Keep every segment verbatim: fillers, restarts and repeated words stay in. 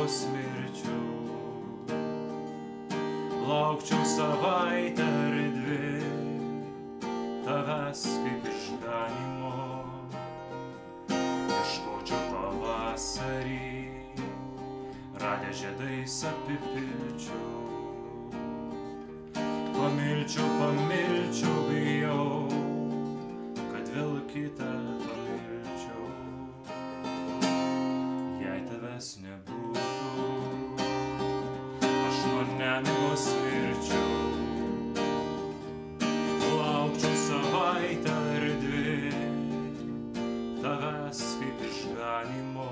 vos mirčiau. Laukčiau savaitę ar dvi tavęs kaip išganimo. Ieškočiau pavasarį, radę žiedais apipilčiau. Pamilčiau, pamilčiau, bijau, kad vėl kitą pamilčiau. Jei tavęs nebūtų, aš nuo nemigos mirčiau. Laukčiau savaitę ar dvi tavęs kaip išganimo.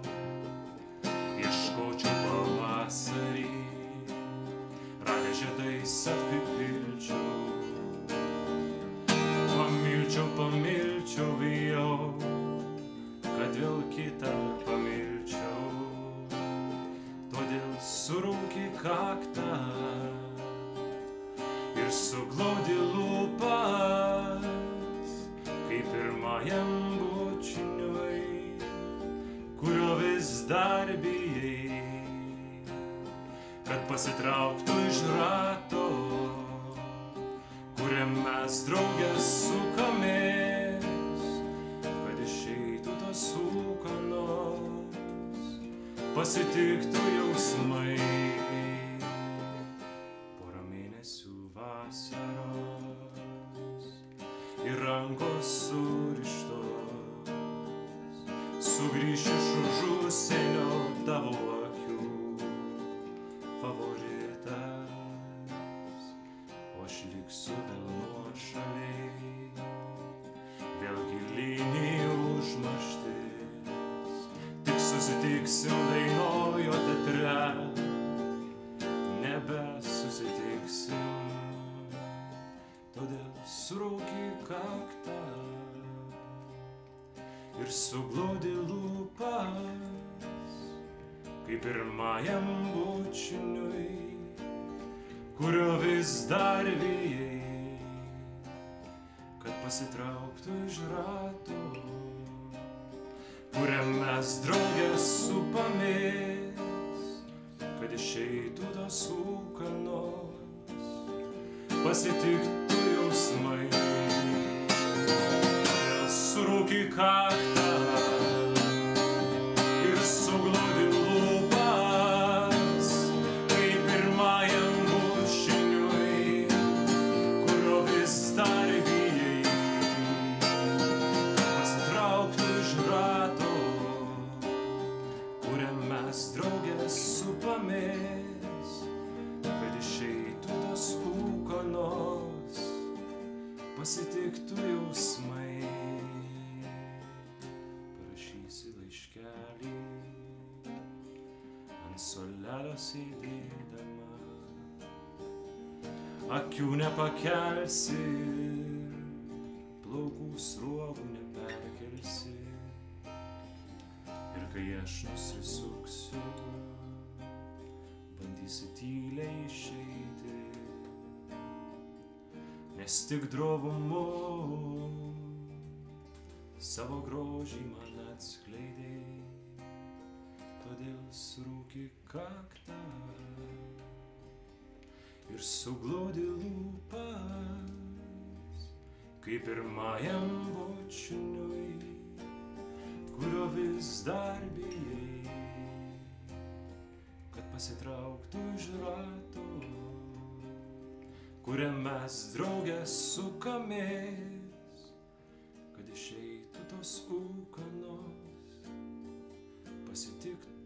Ieškočiau pavasarį, radę žiedais apipilčiau. Pamilčiau, pamilčiau, bijau, kad vėl kitą pamilčiau. Todėl surauki kaktą ir suglaudi lūpas, kaip pirmajam bučiniui, kurio vis dar bijai, kad pasitrauktų iš rato, kuriam mes draugės sukamės, kad išeitų tos ūkanos, pasitiktų jausmai. Porą mėnesių vasaros ir rankos surištos, sugrįš iš už užsienio tavo akių favoritas, o aš liksiu vėl nuošaliai, vėl gilyn į užmarštis. Tik susitiksim Dainojo teatre, nebesusitiksim. Todėl surauki kaktą ir suglaudi lūpas, kaip pirmajam bučiniui, kurio vis dar bijai, kad pasitrauktų iš rato, kuriam mes draugės supamės, kad išeitų tos ūkanos, pasitiktų jausmai. Vėl surauki kaktą ir suglaudi lūpas, kaip pirmajam bučiniui, kurio vis dar bijai, kad pasitrauktų iš rato, kuriam mes draugės supamės, kad išeitų tos ūkanos, pasitiktų jausmai. Parašysi laiškelį ant suolelio sėdėdama, akių nepakelsi, plaukų sruogų neperkelsi. Ir kai aš nusisuksiu, bandysi tyliai išeiti, nes tik drovumu savo grožį man atskleidei. Todėl surauki kaktą ir suglaudi lūpas, kaip pirmajam bučiniui, kurio vis dar bijai, kad pasitrauktų iš rato, kuriam mes draugės sukamės, kad išeitų tos ūkanos, pasitiktų